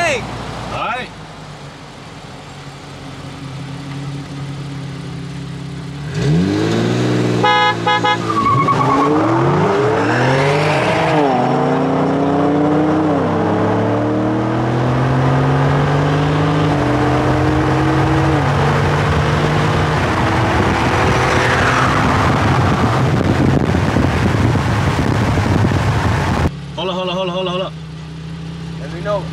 thing. All right. Hold up. Let me know.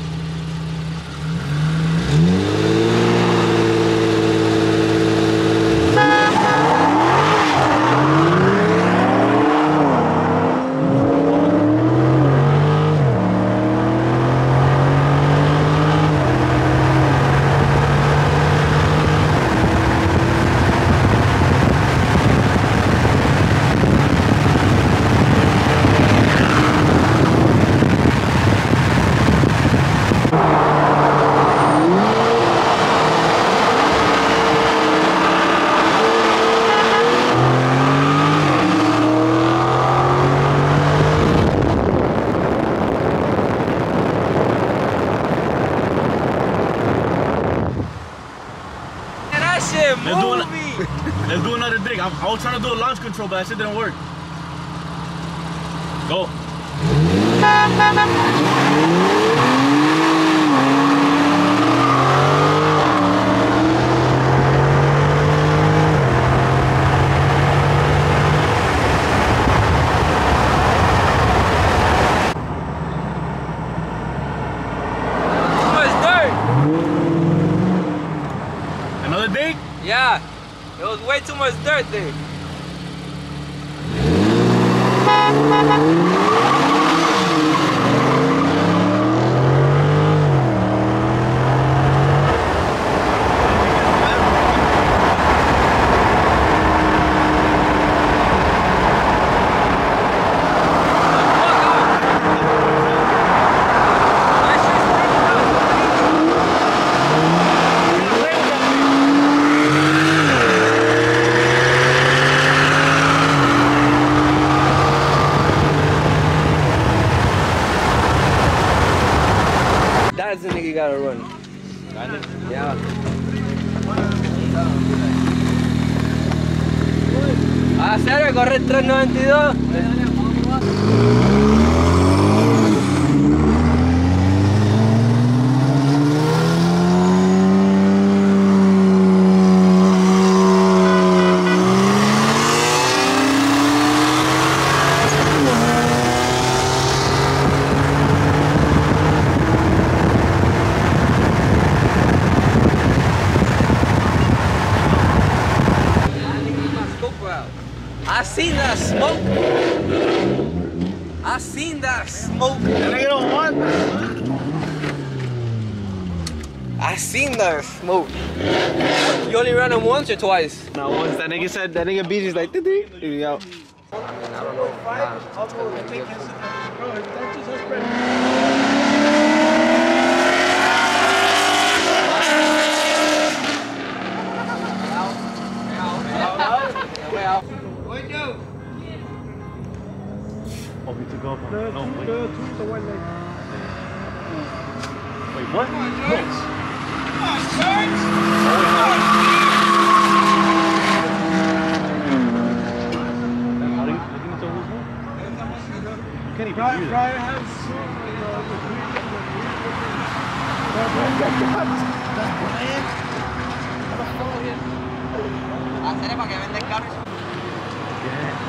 Let's do another dig. I was trying to do a launch control, but that shit didn't work. Go. Too much dirt. Another dig? Yeah. It was way too much dirt there. That's the nigga you gotta run. Yeah. Ah, serio, corre 392. I seen that smoke. I seen that smoke. That nigga don't want that. I seen that smoke. You only ran him once or twice? Not once. That nigga said, that nigga BG's like, did he out. Oh, we took off. No, wait. The one leg. Wait, what? Come on, George. No. Come on, George. How do you tell who's who? You can't even hear that. Brian has Hacer para que venden carros.